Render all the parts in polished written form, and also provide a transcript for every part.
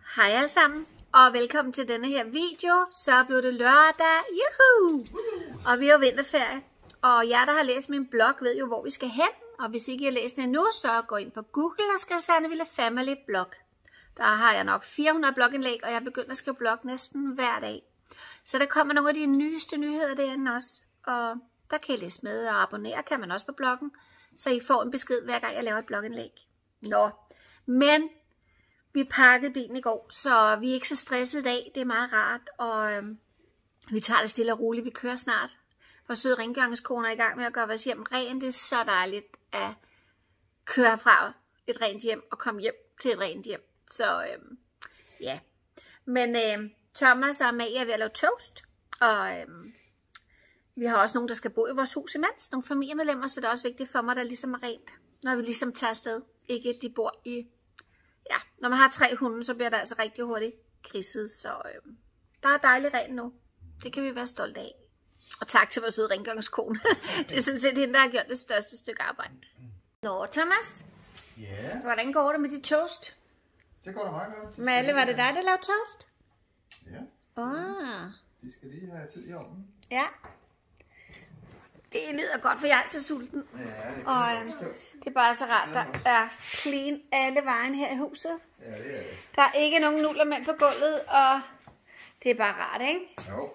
Hej alle sammen, og velkommen til denne her video. Så blev det lørdag, juhu! Og vi er jo vinterferie, og jer der har læst min blog ved jo hvor vi skal hen. Og hvis ikke I har læst den endnu, så gå ind på Google og skriv Sandeville Family Blog. Der har jeg nok 400 blogindlæg, og jeg er begyndt at skrive blog næsten hver dag. Så der kommer nogle af de nyeste nyheder derinde også, og der kan I læse med, og abonnere kan man også på bloggen, så I får en besked hver gang jeg laver et blogindlæg. Nå, men vi pakkede bilen i går, så vi er ikke så stressede i dag. Det er meget rart, og vi tager det stille og roligt. Vi kører snart. Vores søde rengøringskone er i gang med at gøre vores hjem rent. Det er så dejligt at køre fra et rent hjem og komme hjem til et rent hjem. Så ja. Men Thomas og Amalie er ved at lave toast, og vi har også nogen, der skal bo i vores hus imens. Nogle familiemedlemmer, så det er også vigtigt for mig, der ligesom er rent, når vi ligesom tager afsted. Ikke de bor i... Ja, når man har 3 hunde, så bliver det altså rigtig hurtigt griset, så der er dejligt rent nu. Det kan vi være stolte af. Og tak til vores søde rengøringskone. Det er sådan set hende, der har gjort det største stykke arbejde. Nå, Thomas. Ja. Hvordan går det med dit toast? Det går da meget godt. Malle, var det dig, der lavede toast? Ja. De skal lige have tid i ovnen. Ja. Det lyder godt, for jeg er så sulten. Ja, det Og det er bare så rart, der er clean alle vejen her i huset. Ja, det er det. Der er ikke nogen nullermænd på gulvet, og det er bare rart, ikke? Jo.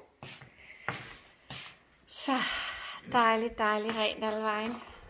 Så dejligt rent alle vejen.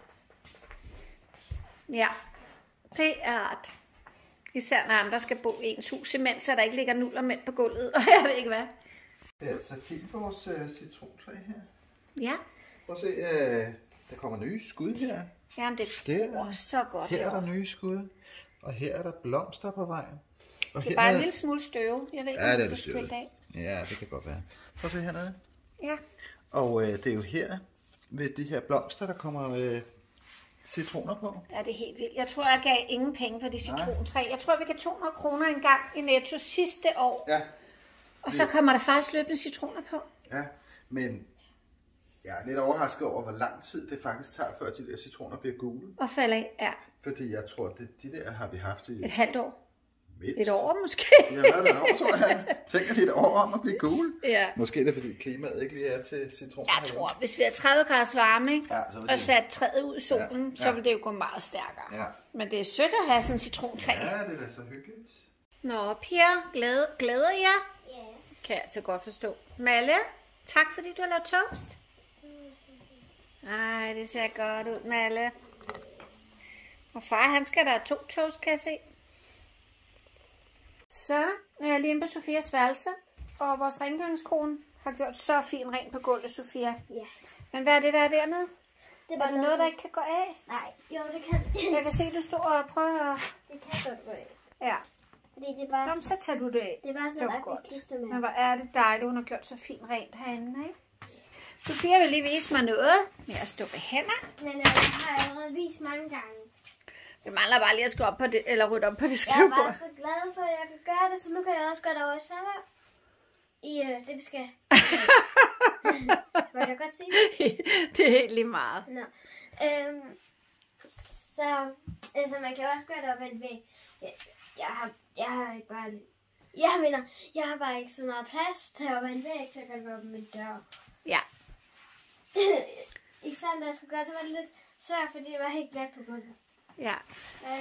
Ja, det er rart. Især når andre skal bo i ens hus imens, så der ikke ligger nullermænd på gulvet, og jeg ved ikke hvad. Det er altså fint for vores citrontræ her. Ja. Prøv at se, der kommer nye skud her. Jamen det går så godt. Her er der nye skud, og her er der blomster på vej. Og det er bare en lille smule støv. Jeg ved ikke, om det skal skylle af. Ja, det kan godt være. Prøv at se hernede. Ja. Og det er jo her, ved de her blomster, der kommer citroner på. Ja, det er helt vildt. Jeg tror, jeg gav ingen penge for de citrontræ. Jeg tror, vi gav 200 kroner en gang i Netto sidste år. Ja. Og så kommer der faktisk løbende citroner på. Ja, men jeg er lidt overrasket over, hvor lang tid det faktisk tager, før de der citroner bliver gule. Og falder af, ja. Fordi jeg tror, at de der har vi haft i... Et halvt år. Mindst. Et år måske. De har været der et år, tror jeg. Tænker de et år om at blive gule? Ja. Måske er det, fordi klimaet ikke lige er til citroner. Jeg tror, hvis vi har 30 graders varme, ikke? Ja, så og sat træet ud i solen, så vil det jo gå meget stærkere. Ja. Men det er sødt at have sådan en citrontræ. Ja, det er da så hyggeligt. Nå, piger, glæder jer? Ja. Kan jeg altså godt forstå. Malle, tak fordi du har lavet toast. Ej, det ser godt ud, Malle. Og far, han skal der have 2 toast, kan jeg se. Så er jeg lige inde på Sofias værelse, og vores rengøringskone har gjort så fint rent på gulvet, Sofia. Ja. Men hvad er det, der er dernede? Det Er det noget, der ikke kan gå af? Nej, jo, det kan. Jeg kan se, du står og prøver at... Det kan godt gå af. Ja. Fordi det var, Nå, så tager du det af. det var så Det var lagt godt. et klister med. Men hvor er det dejligt, hun har gjort så fint rent herinde, ikke? Sofia vil lige vise mig noget med at stå ved hænder. Men jeg har allerede vist mange gange. Vi mangler bare lige at skrive op på det, eller rydde op på det Jeg skrivebord. var så glad for, at jeg kan gøre det, så nu kan jeg også gøre det over sommer. I det, vi skal. Må jeg godt sige det? Det er helt lige meget. Nå. Så altså, man kan også gøre det op ad en væg. Jeg har ikke bare... Jeg har bare ikke så meget plads til op ad en væg, så jeg kan gøre op med en dør. Ja. Ikke sådan, da jeg skulle gøre, så var det lidt svært, fordi det var helt glat på gulvet. Ja. Ja.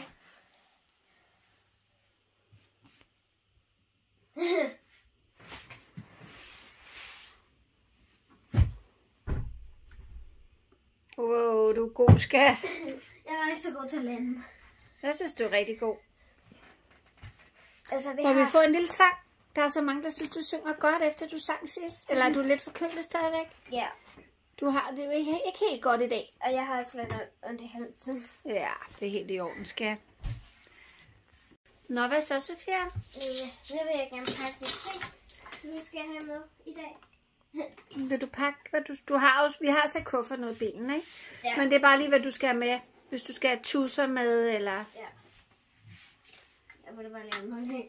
Wow, du er god, skat. Jeg var ikke så god til at lande. Jeg synes, du er rigtig god. Altså, Må vi få en lille sang? Der er så mange, der synes, du synger godt, efter du sang sidst. Eller er du lidt forkølet stadigvæk? Ja, Du har det jo ikke helt godt i dag. og jeg har også lidt ondt i halsen. Ja, det er helt i orden, skat. Nå, hvad så, Sofia? Nu vil jeg gerne pakke de ting, som vi skal have med i dag. Vil du pakke, hvad du har også? Vi har så kuffert noget i bilen, ikke? Ja. Men det er bare lige, hvad du skal have med. Hvis du skal have tusser med, eller... Ja. Jeg må da bare lave noget her.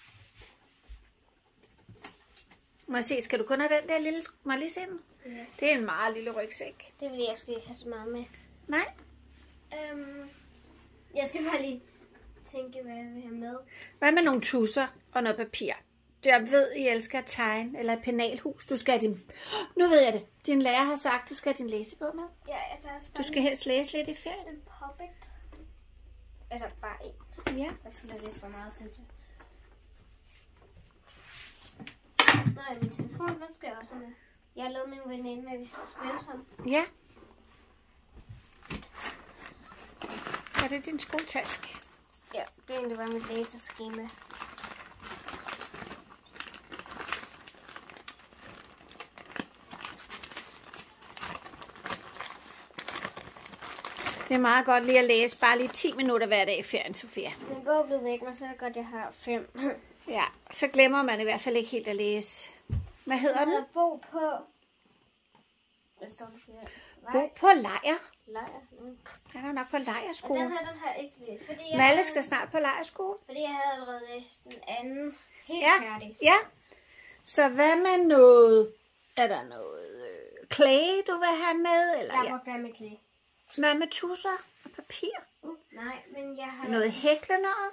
Må jeg se, skal du kun have den der lille... Må jeg lige se den? Ja. Det er en meget lille rygsæk. Det er fordi, jeg skal ikke have så meget med. Nej. Jeg skal bare lige tænke, hvad jeg vil have med. Hvad med nogle tusser og noget papir? Jeg ved, I elsker at tegne, eller et penalhus. Du skal have din... Nu ved jeg det. Din lærer har sagt, du skal have din læsebog med. Ja, jeg tager også Du skal helst læse lidt i ferien. en poppet. Altså bare en. Ja. Jeg føler, det er for meget, synes jeg. Nej, min telefon, den skal også med. Jeg har lovet min veninde, at vi skal spille sammen. Ja. Er det din skoletaske? Ja, det er egentlig bare mit læseskema. Det er meget godt lige at læse bare lige 10 minutter hver dag i ferien, Sofia. Min bog blev væk, men så er det godt, jeg har 5. Ja, så glemmer man i hvert fald ikke helt at læse. Hvad hedder den? Bog på... Hvad står der her? Bog på lejr. Lejr. Den er nok på Og lejrskole. den har jeg ikke læst, fordi jeg, Malle skal snart på lejrskole. fordi jeg havde allerede læst den anden helt Ja, færdig. ja. Så hvad med noget... Er der noget clay, du vil have med? Eller Jeg ja. må glemme mit klæde. Hvad med tusser og papir? Nej, men jeg har... Noget hækle noget?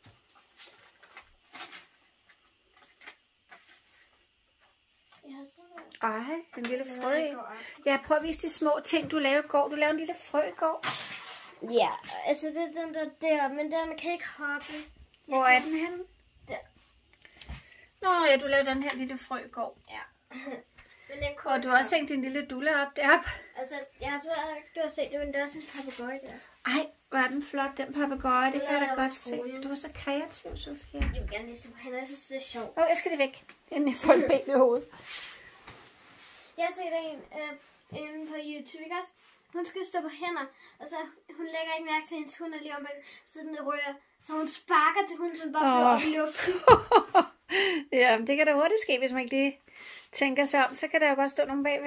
Jeg har sådan Ej, en lille frø. Ja, prøv at vise de små ting, du lavede i går. Du lavede en lille frø i går. Ja, altså det er den der, men den kan ikke hoppe. Hvor er den henne? Der. Nå ja, du lavede den her lille frø i går. Ja. Men den kunne Og du har også hængt din lille dulle op deroppe. Altså, jeg tror ikke, du har set det, men der er også en papegøje der. Ej, hvor er den flot, den papegøje. Det kan jeg da lavede godt jeg på se. skolen. Du var så kreativ, Sofia. Jeg vil gerne lige stå på hende, jeg synes, det er sjovt. Åh, jeg skal det væk. Den er for ben i hovedet. Jeg har set en inde på YouTube, ikke også? Hun skal stå på hænder, og så hun lægger ikke mærke til, at hendes hund er lige om bag, så den rører. Så hun sparker til hunden, som bare flyver op i luften. Ja, men det kan da hurtigt ske, hvis man ikke lige tænker sig om. Så kan der jo godt stå nogen bagved.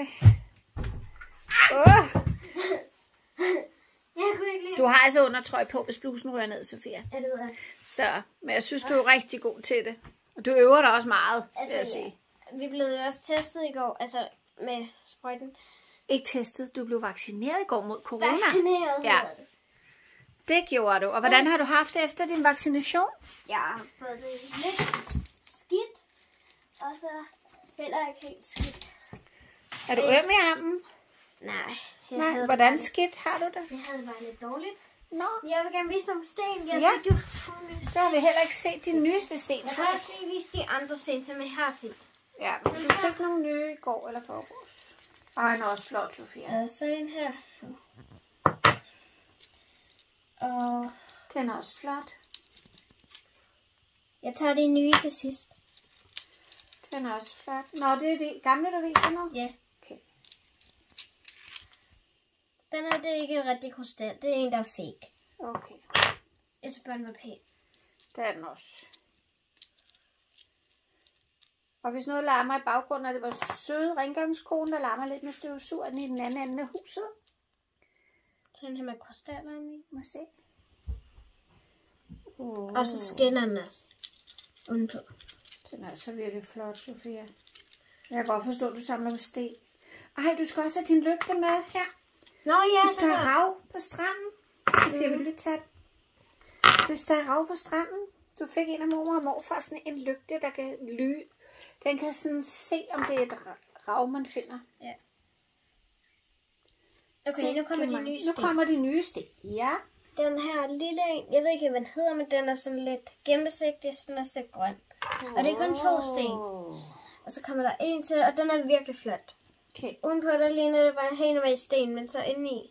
Jeg kunne ikke lide. Du har altså undertrøj på, hvis blusen rører ned, Sofia. Ja, det ved jeg. Så, men jeg synes, du er rigtig god til det. Og du øver dig også meget, vil jeg Altså, sige. Vi blev jo også testet i går, altså med sprøjten. Ikke testet, du blev vaccineret i går mod corona. Vaccineret. Ja. Det gjorde du. Og hvordan har du haft det efter din vaccination? Jeg har fået det lidt skidt, og så heller ikke helt skidt. Er du øm i armen? Nej. Nej, hvordan skidt har du det? Jeg havde det bare lidt dårligt. Nå, Jeg vil gerne vise nogle sten. Jeg Ja. fik jo nogle nye så sten. har vi heller ikke set de nyeste sten. Jeg kan også lige vise de andre sten, som jeg har set. Ja, men du fik nogle nye i går eller forgårs. Ej, den er også flot, Sofia. Så en her. Og Den er også flot. jeg tager de nye til sidst. Den er også flot. Nå, det er de gamle, du viser nu? Ja. Okay. Den her, det er ikke en rigtig krystal. Det er en, der er fake. Okay. Jeg synes bare, den var pæn. Det er den også. Og hvis noget larmer i baggrunden, er det vores søde rengøringskone, der larmer lidt med støvsugeren i den anden ende af huset. Så den her med krystaller i. Må jeg se. Og så skinner den også. Udenpå. Den er altså virkelig flot, Sofia. Jeg kan godt forstå, at du samler med sten. Ej, du skal også have din lygte med her. Nå ja, Hvis der er rav på stranden. Sofia, vil du lige tage den? Hvis der er rav på stranden. Du fik en af mor og morfar sådan en lygte, der kan lyse. Den kan sådan se, om det er et rav, man finder. Ja. Okay, nu kommer de nye sten. Nu kommer de nye sten. Ja. Den her lille en, jeg ved ikke, hvad den hedder, men den er sådan lidt gennemsigtig, sådan er så grøn. Og det er kun 2 sten. Og så kommer der en til, og den er virkelig flot. Okay. Udenpå der ligner det bare en helt normal sten, men så indeni.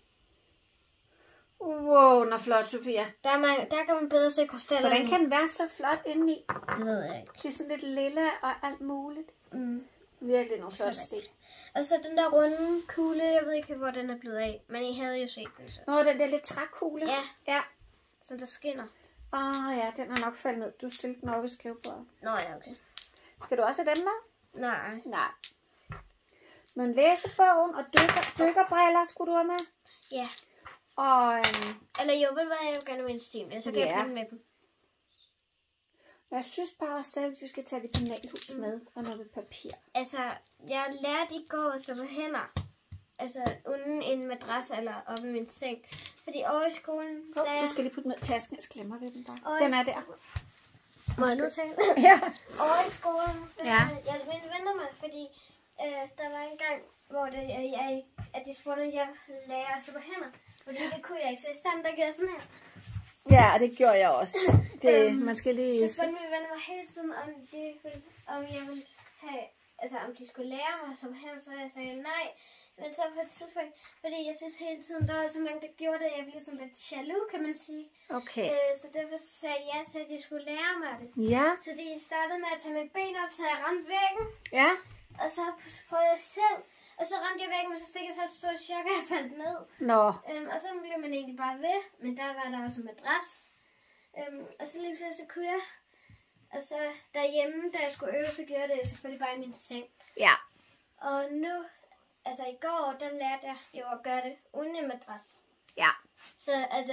Wow, den er flot, Sofia. Der kan man bedre se krystaller. Hvordan kan den være så flot indeni? Det ved jeg ikke. Det er sådan lidt lilla og alt muligt. Mm. Virkelig nogle flotte sten. Og så den der runde kugle, jeg ved ikke, hvor den er blevet af. Men I havde jo set den så. Nå, den der lidt trækugle. Ja. Ja. Så der skinner. Ja, den er nok faldet ned. Du stillede den op i skrivebordet. Nå ja, okay. Skal du også have dem med? Nej. Nej. Men læsebogen og dykkerbriller skulle du have med. Ja. Og Eller jo, ved du hvad, jeg vil gerne have en sten, så kan jeg pille med dem. jeg synes bare stadig, at vi skal tage det penalhus med og noget papir. Altså, jeg lærte i går at stå på hænder. altså uden en madras eller oppe i min seng. Fordi over i skolen... Du skal lige putte med tasken, jeg glemmer ved den bare. Den er der. Må jeg nu tale? Ja. Over i skolen, Ja. mine venner mig, fordi der var en gang, hvor at de spurgte, at jeg lærer at slå på hænder. Fordi det kunne jeg ikke, så i stedet der gjorde jeg sådan her. Ja, det gjorde jeg også. Man skal lige... Så spurgte mine venner mig hele tiden, om jeg ville have, altså om de skulle lære mig som hænder, så jeg sagde nej. Men så på et tidspunkt, fordi jeg synes hele tiden, der var så mange, der gjorde det, jeg blev sådan lidt jaloux, kan man sige. Okay. Så derfor sagde jeg til, at de skulle lære mig det. Ja. Så de startede med at tage mit ben op, så jeg ramte væggen. Ja. Og så prøvede jeg selv. Og så ramte jeg væggen, og så fik jeg så et stort chok, og jeg faldt ned. Nå. Og så blev man egentlig bare ved. Men der var der også en madras. Og så lige så kunne jeg. Og så derhjemme, da jeg skulle øve, så gjorde jeg det selvfølgelig bare i min seng. Ja. Og nu, altså i går, der lærte jeg jo at gøre det uden en madras. Ja. Så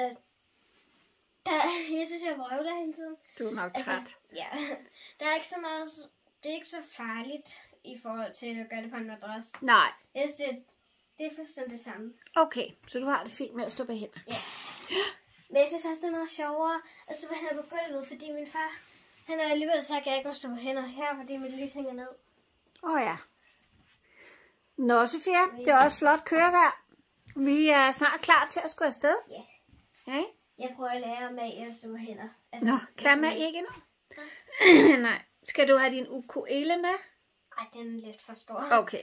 jeg synes, jeg vrøvler hele tiden. Du er nok træt. Ja, der er ikke så meget, det er ikke så farligt i forhold til at gøre det på en madras. Nej. Jeg synes, det er fuldstændig det samme. Okay, så du har det fint med at stå på hænder. Ja. Men jeg synes også, det er meget sjovere at stå på hænder på gulvet, fordi min far, han har alligevel sagt, at jeg ikke må stå på hænder her, fordi mit lys hænger ned. Ja. Nå, Sofia, det er også flot kørevejr. Vi er snart klar til at skulle afsted. Ja. Ja. Jeg prøver at lære mig at stå på hænder. Altså, Nå, kan man ikke nu? Nej. Skal du have din ukulele med? Ej, den er lidt for stor. Okay.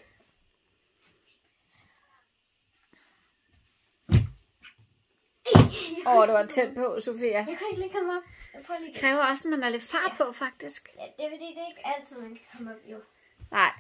Du var tæt på, Sofia. Jeg kan ikke lige komme op. Jeg prøver lige. Det kræver også, at man er lidt fart på, faktisk. Ja, det er fordi, det er ikke altid, man kan komme op, jo. Nej.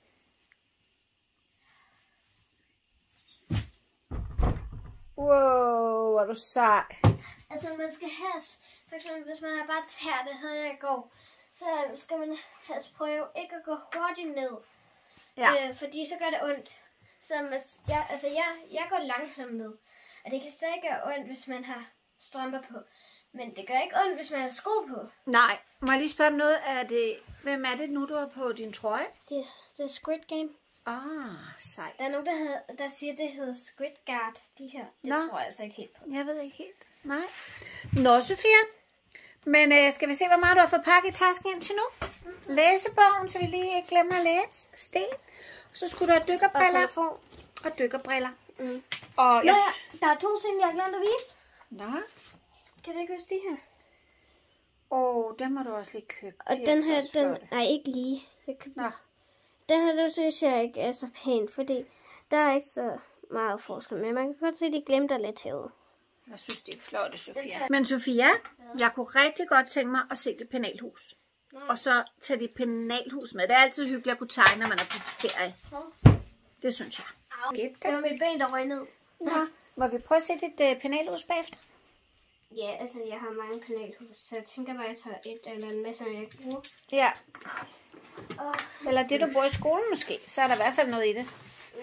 Wow, hvor er du sej. Altså, man skal have, for eksempel, hvis man har bare tær, det havde jeg i går, så skal man helst prøve ikke at gå hurtigt ned. Ja. Fordi så gør det ondt. Så jeg går langsomt ned. Og det kan stadig gøre ondt, hvis man har strømper på. Men det gør ikke ondt, hvis man har sko på. Nej. Må jeg lige spørge om noget? Hvem er det nu, du har på din trøje? Det er Squid Game. Sejt. Der er nogen, der siger, det hedder Squid Guard, de her. Det tror jeg altså ikke helt på. Jeg ved ikke helt. Nej. Nå, Sofia. Men skal vi se, hvor meget du har fået pakket i tasken indtil nu? Læsebogen, så vi lige ikke glemmer at læse. Sten. Og så skulle du have dykkerbriller. Og dykkerbriller. Mm. Og Nå, der er 2 ting, jeg har glemt at vise. Nå. Kan du ikke huske de her? Den må du også lige købe. Og den her, nej, ikke lige. Nå. Den her, der synes jeg ikke er så pæn, fordi der er ikke så meget forskel. Men man kan godt se, at de glemte lidt herude. Jeg synes, det er flotte, Sofia. Men Sofia, jeg kunne rigtig godt tænke mig at se det penalhus. Og så tage det penalhus med. Det er altid hyggeligt at kunne tegne, når man er på ferie. Det synes jeg. Det var mit ben, der røg ned. Ja. Må vi prøve at se dit penalhus bagefter? Ja, altså jeg har mange penalhus, så jeg tænker bare, at jeg tager et eller andet med, som jeg ikke bruger. Ja. Eller det, du bruger i skolen måske. Så er der i hvert fald noget i det.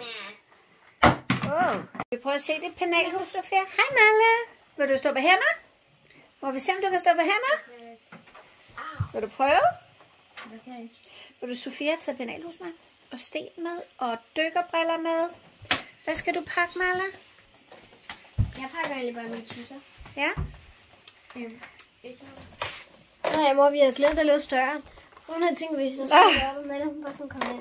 Vi prøver at se dit penalhus, Sofia. Hej, Malle. Vil du stå på hænder? Må vi se, om du kan stå på hænder? Vil du prøve? Okay. Vil du, Sofia, tage penalhus med? Og sten med? Og dykkerbriller med? Hvad skal du pakke, Malle? Jeg pakker egentlig bare mine tusser. Ja? Nej, mor, vi havde glemt at løbe større. Hun havde tænkt, at vi så skulle gøre det, men hun bare sådan kom ind.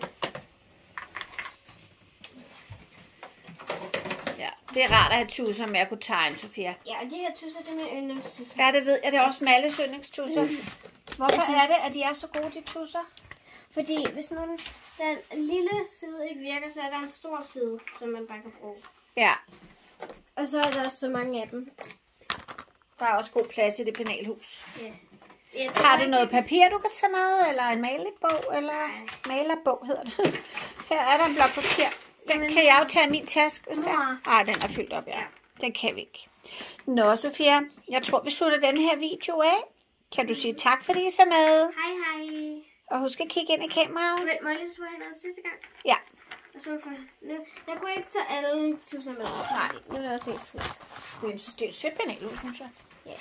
Ja, det er rart at have tusser med at kunne tegne, Sofia. Ja, og de her tusser, det er mine yndlingstusser. Ja, det ved jeg. Det er også Malles yndlingstusser. Hvorfor er det, at de er så gode, de tusser? Fordi hvis den lille side ikke virker, så er der en stor side, som man bare kan bruge. Ja. Og så er der også så mange af dem. Der er også god plads i det penalhus. Ja. Har du noget papir, du kan tage med? Eller en malebog? Eller malerbog hedder det. Her er der en blok papir. Den kan jeg jo tage i min taske, hvis det er. Ej, den er fyldt op, ja. Den kan vi ikke. Nå, Sofia. Jeg tror, vi slutter den her video af. Kan du sige tak, fordi I så med? Hej. Og husk at kigge ind i kameraet. Må jeg lige slå hinanden sidste gang? Ja. Og så nu, jeg kunne ikke tage alle tusser med. Nej. Nu er det også helt fuldt. Det er et sødt penalhus, synes jeg. Ja.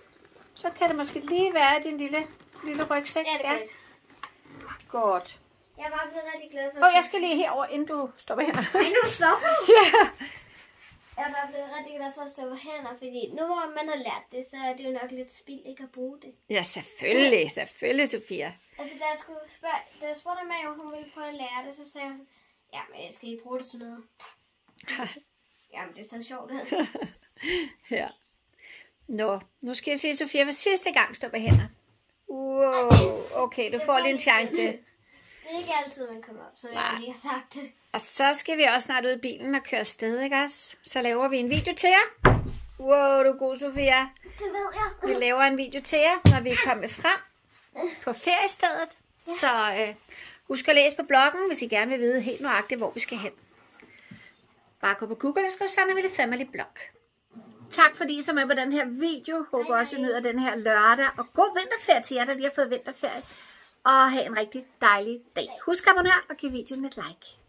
Så kan det måske lige være din lille rygsæk. Ja, det kan det. Godt. Jeg var blevet rigtig glad for... jeg skal lige herover, inden du stopper her. Nej, nu stopper du. Ja. Jeg var blevet rigtig glad for at stå på hænder, fordi nu hvor man har lært det, så er det jo nok lidt spild ikke at bruge det. Ja, selvfølgelig. Selvfølgelig, Sofia. Altså, da jeg spurgte mig, om hun ville prøve at lære det, så sagde hun, jamen, jeg skal I bruge det til noget? Jamen, det er stadig sjovt. Ja. Nå, nu skal jeg se, Sofia, for sidste gang står på hænder. Wow, okay, du får lige en chance til. Det er ikke altid, man kommer op, så jeg lige har sagt det. Og så skal vi også snart ud i bilen og køre afsted, ikke også? Så laver vi en video til jer. Wow, du er god, Sofia. Det ved jeg. Vi laver en video til jer, når vi er kommet frem på feriestedet. Så husk at læse på bloggen, hvis I gerne vil vide helt nøjagtigt, hvor vi skal hen. Bare gå på Google og skriv Sanna Mille Family Blog. Tak fordi I så med på den her video. Håber også, I nyder den her lørdag. Og god vinterferie til jer, der lige har fået vinterferie. Og have en rigtig dejlig dag. Husk at abonnere og give videoen et like.